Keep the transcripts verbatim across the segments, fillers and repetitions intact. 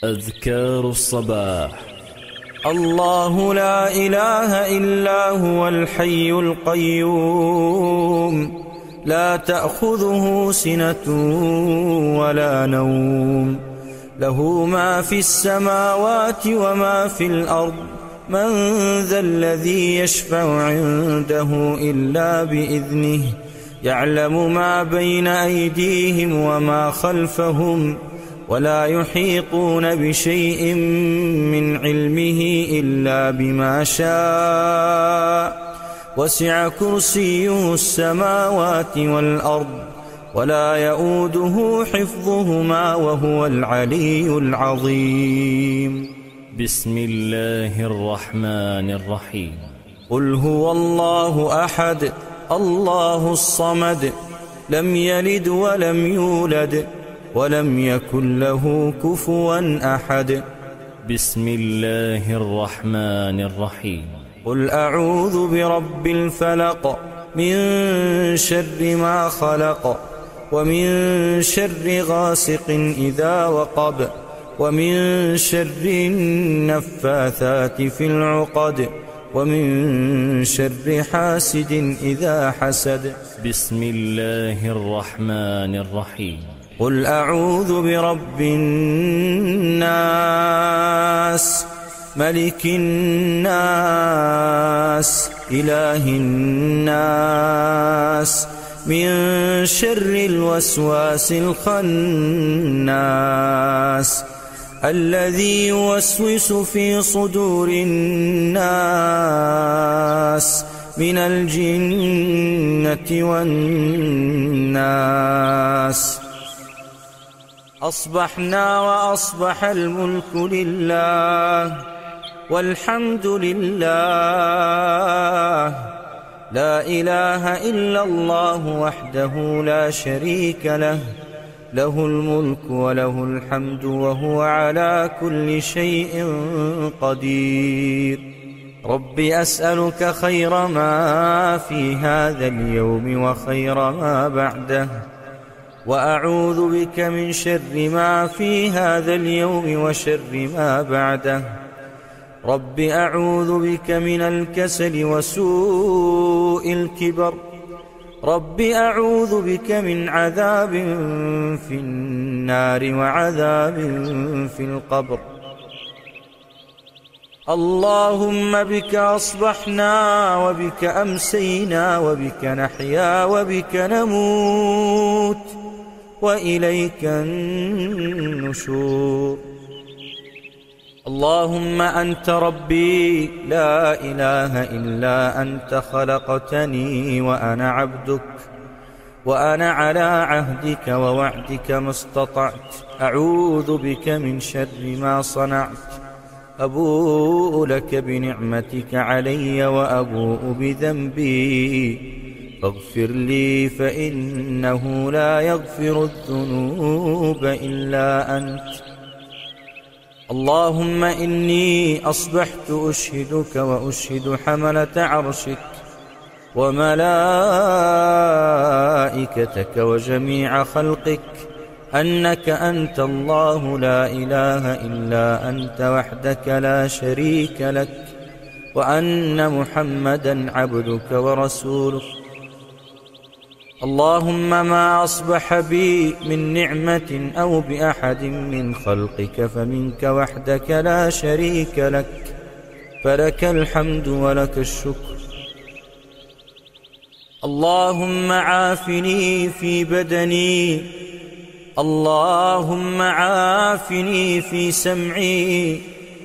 أذكار الصباح. الله لا إله إلا هو الحي القيوم، لا تأخذه سنة ولا نوم، له ما في السماوات وما في الأرض، من ذا الذي يشفع عنده إلا بإذنه، يعلم ما بين أيديهم وما خلفهم، ولا يحيطون بشيء من علمه إلا بما شاء، وسع كرسيه السماوات والأرض، ولا يؤوده حفظهما وهو العلي العظيم. بسم الله الرحمن الرحيم. قل هو الله أحد الله الصمد، لم يلد ولم يولد ولم يكن له كفوا أحد. بسم الله الرحمن الرحيم. قل أعوذ برب الفلق، من شر ما خلق، ومن شر غاسق إذا وقب، ومن شر النفاثات في العقد، ومن شر حاسد إذا حسد. بسم الله الرحمن الرحيم. قل أعوذ برب الناس، ملك الناس، إله الناس، من شر الوسواس الخناس، الذي يوسوس في صدور الناس من الجنة والناس. أصبحنا وأصبح الملك لله، والحمد لله، لا إله إلا الله وحده لا شريك له، له الملك وله الحمد وهو على كل شيء قدير. رب أسألك خير ما في هذا اليوم وخير ما بعده، وأعوذ بك من شر ما في هذا اليوم وشر ما بعده. رب أعوذ بك من الكسل وسوء الكبر، رب أعوذ بك من عذاب في النار وعذاب في القبر. اللهم بك أصبحنا وبك أمسينا وبك نحيا وبك نموت، وإليك النشور. اللهم أنت ربي لا إله إلا أنت، خلقتني وأنا عبدك، وأنا على عهدك ووعدك ما استطعت، أعوذ بك من شر ما صنعت، أبوء لك بنعمتك علي وأبوء بذنبي، فاغفر لي فإنه لا يغفر الذنوب إلا أنت. اللهم إني أصبحت أشهدك وأشهد حملة عرشك وملائكتك وجميع خلقك أنك أنت الله لا إله إلا أنت وحدك لا شريك لك، وأن محمدا عبدك ورسولك. اللهم ما أصبح بي من نعمة أو بأحد من خلقك فمنك وحدك لا شريك لك، فلك الحمد ولك الشكر. اللهم عافني في بدني، اللهم عافني في سمعي،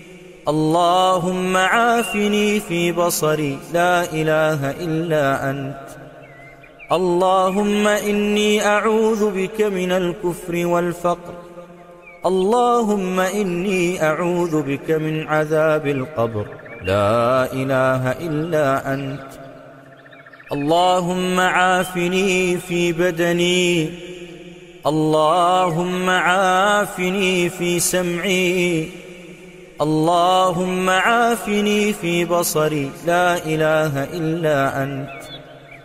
اللهم عافني في بصري، لا إله إلا أنت. اللهم إني أعوذ بك من الكفر والفقر، اللهم إني أعوذ بك من عذاب القبر، لا إله إلا أنت. اللهم عافني في بدني، اللهم عافني في سمعي، اللهم عافني في بصري، لا إله إلا أنت.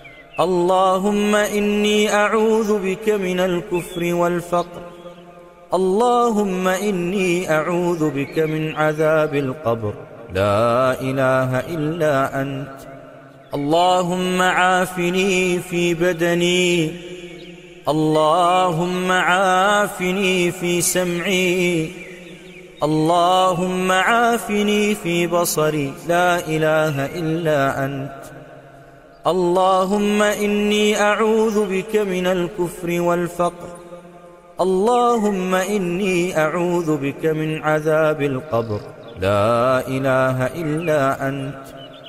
اللهم إني أعوذ بك من الكفر والفقر، اللهم إني أعوذ بك من عذاب القبر لا إله إلا أنت. اللهم عافني في بدني، اللهم عافني في سمعي، اللهم عافني في بصري لا إله إلا أنت. اللهم إني أعوذ بك من الكفر والفقر، اللهم إني أعوذ بك من عذاب القبر لا إله إلا أنت.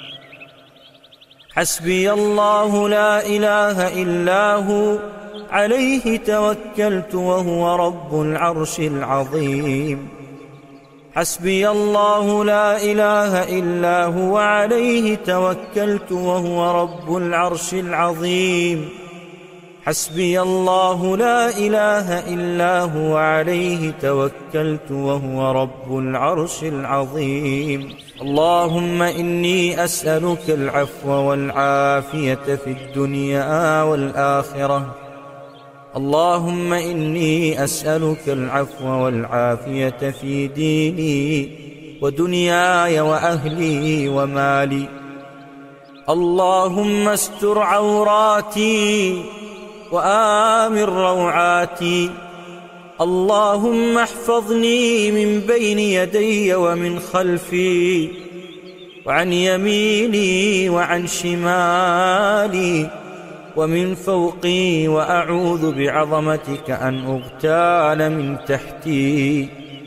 حسبي الله لا إله إلا هو، عليه توكلت وهو رب العرش العظيم. حسبي الله لا إله إلا هو، عليه توكلت وهو رب العرش العظيم. حسبي الله لا إله إلا هو، عليه توكلت وهو رب العرش العظيم. اللهم إني أسألك العفو والعافية في الدنيا والآخرة. اللهم إني أسألك العفو والعافية في ديني ودنياي وأهلي ومالي. اللهم استر عوراتي وآمن روعاتي. اللهم احفظني من بين يدي ومن خلفي وعن يميني وعن شمالي ومن فوقي، وأعوذ بعظمتك أن أغتال من تحتي.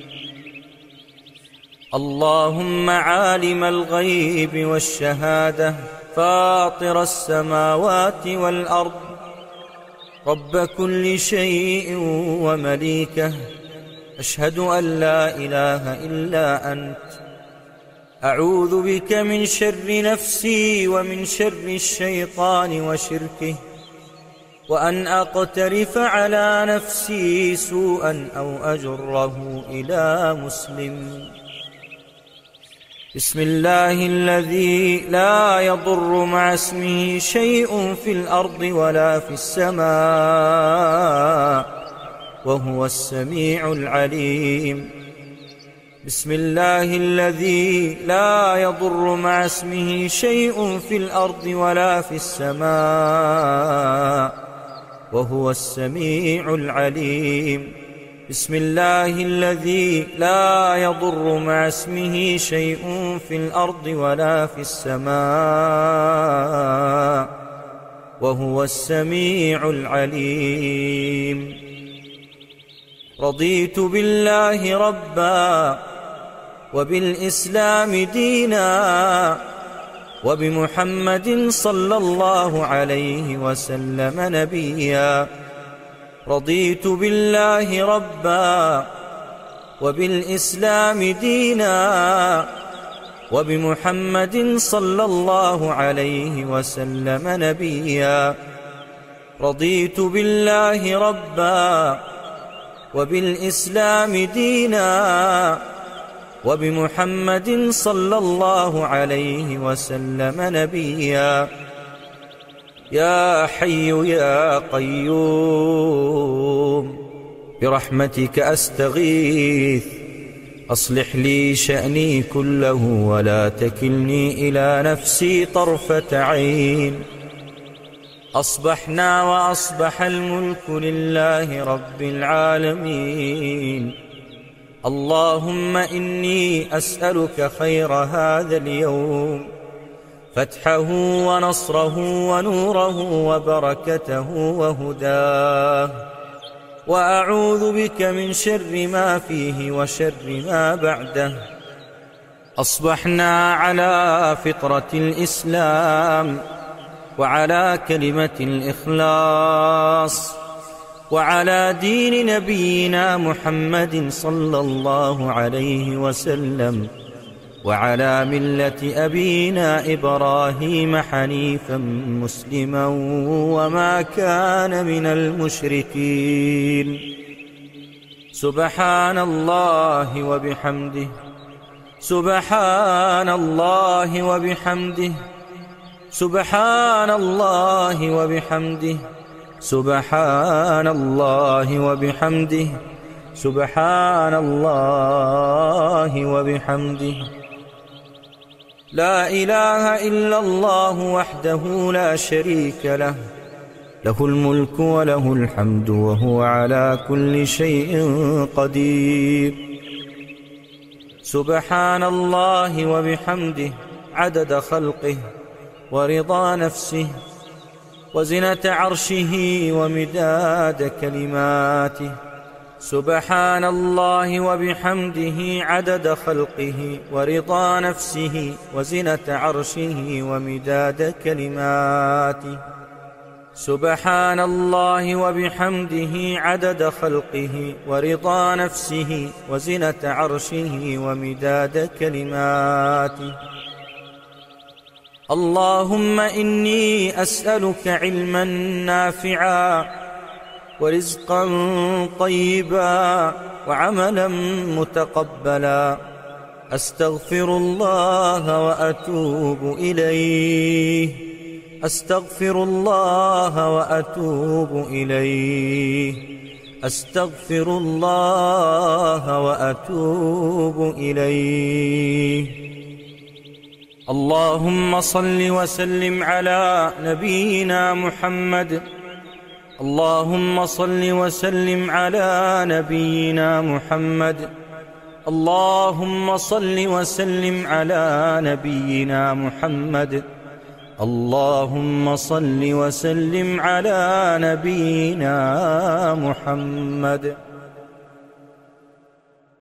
اللهم عالم الغيب والشهادة، فاطر السماوات والأرض، رب كل شيء ومليكه، أشهد أن لا إله إلا أنت. أعوذ بك من شر نفسي ومن شر الشيطان وشركه، وأن أقترف على نفسي سوءا أو أجره إلى مسلم. بسم الله الذي لا يضر مع اسمه شيء في الأرض ولا في السماء، وهو السميع العليم. بسم الله الذي لا يضر مع اسمه شيء في الأرض ولا في السماء، وهو السميع العليم. بسم الله الذي لا يضر مع اسمه شيء في الأرض ولا في السماء، وهو السميع العليم. رضيت بالله ربا، وبالإسلام دينا، وبمحمد صلى الله عليه وسلم نبيا. رضيت بالله ربا، وبالإسلام دينا، وبمحمد صلى الله عليه وسلم نبيا. رضيت بالله ربا، وبالإسلام دينا، وبمحمد صلى الله عليه وسلم نبيا. يا حي يا قيوم برحمتك أستغيث، أصلح لي شأني كله ولا تكلني إلى نفسي طرفة عين. أصبحنا وأصبح الملك لله رب العالمين. اللهم إني أسألك خير هذا اليوم، فتحه ونصره ونوره وبركته وهداه، وأعوذ بك من شر ما فيه وشر ما بعده. أصبحنا على فطرة الإسلام، وعلى كلمة الإخلاص، وعلى دين نبينا محمد صلى الله عليه وسلم، وعلى ملة أبينا إبراهيم حنيفا مسلما وما كان من المشركين. سبحان الله وبحمده، سبحان الله وبحمده، سبحان الله وبحمده، سبحان الله وبحمده، سبحان الله وبحمده. لا إله إلا الله وحده لا شريك له، له الملك وله الحمد وهو على كل شيء قدير. سبحان الله وبحمده عدد خلقه ورضا نفسه وزنة عرشه ومداد كلماته. سبحان الله وبحمده عدد خلقه ورضا نفسه وزنة عرشه ومداد كلماته. سبحان الله وبحمده عدد خلقه ورضا نفسه وزنة عرشه ومداد كلماته. اللهم إني أسألك علما نافعا ورزقا طيبا وعملا متقبلا. أستغفر الله وأتوب إليه، أستغفر الله وأتوب إليه، أستغفر الله وأتوب إليه. اللهم صل وسلم على نبينا محمد، اللهم صل وسلم على نبينا محمد، اللهم صل وسلم على نبينا محمد، اللهم صل وسلم على نبينا محمد.